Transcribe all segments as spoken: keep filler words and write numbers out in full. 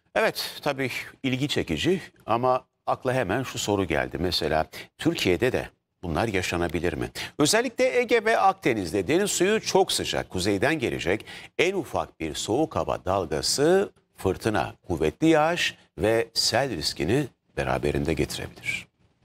Evet, tabii ilgi çekici ama akla hemen şu soru geldi. Mesela Türkiye'de de bunlar yaşanabilir mi? Özellikle Ege ve Akdeniz'de deniz suyu çok sıcak. Kuzeyden gelecek en ufak bir soğuk hava dalgası fırtına, kuvvetli yağış ve sel riskini beraberinde getirebilir.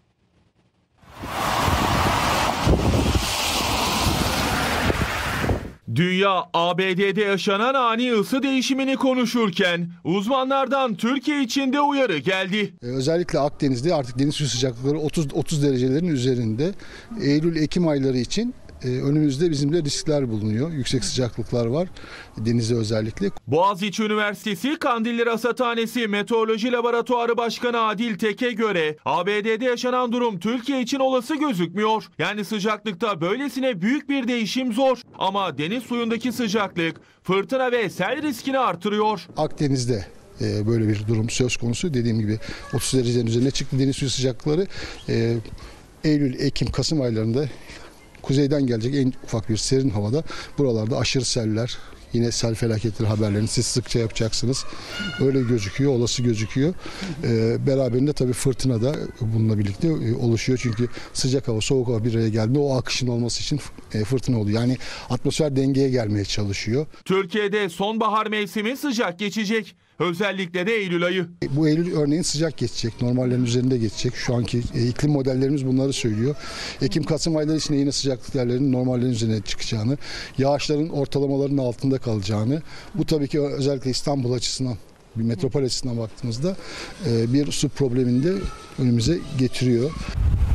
Dünya A B D'de yaşanan ani ısı değişimini konuşurken uzmanlardan Türkiye için de uyarı geldi. Özellikle Akdeniz'de artık deniz suyu sıcaklıkları otuz otuz derecelerin üzerinde. Eylül-Ekim ayları için önümüzde bizim de riskler bulunuyor. Yüksek sıcaklıklar var denizde özellikle. Boğaziçi Üniversitesi Kandilli Rasathanesi Meteoroloji Laboratuvarı Başkanı Adil Tek'e göre A B D'de yaşanan durum Türkiye için olası gözükmüyor. Yani sıcaklıkta böylesine büyük bir değişim zor. Ama deniz suyundaki sıcaklık fırtına ve sel riskini artırıyor. Akdeniz'de böyle bir durum söz konusu. Dediğim gibi otuz derecenin üzerine çıktı deniz suyu sıcaklıkları. Eylül, Ekim, Kasım aylarında kuzeyden gelecek en ufak bir serin havada buralarda aşırı seller, yine sel felaketleri haberlerini siz sıkça yapacaksınız. Öyle gözüküyor, olası gözüküyor. Ee, beraberinde tabii fırtına da bununla birlikte e, oluşuyor. Çünkü sıcak hava, soğuk hava bir araya geldiğinde o akışın olması için e, fırtına oluyor. Yani atmosfer dengeye gelmeye çalışıyor. Türkiye'de sonbahar mevsimi sıcak geçecek. Özellikle de Eylül ayı. Bu Eylül örneğin sıcak geçecek. Normallerin üzerinde geçecek. Şu anki e, iklim modellerimiz bunları söylüyor. Ekim-Kasım ayları için yine sıcaklık değerlerinin normallerin üzerine çıkacağını, yağışların ortalamaların altında kalacağını, bu tabii ki özellikle İstanbul açısından, bir metropol açısından baktığımızda e, bir su problemini de önümüze getiriyor.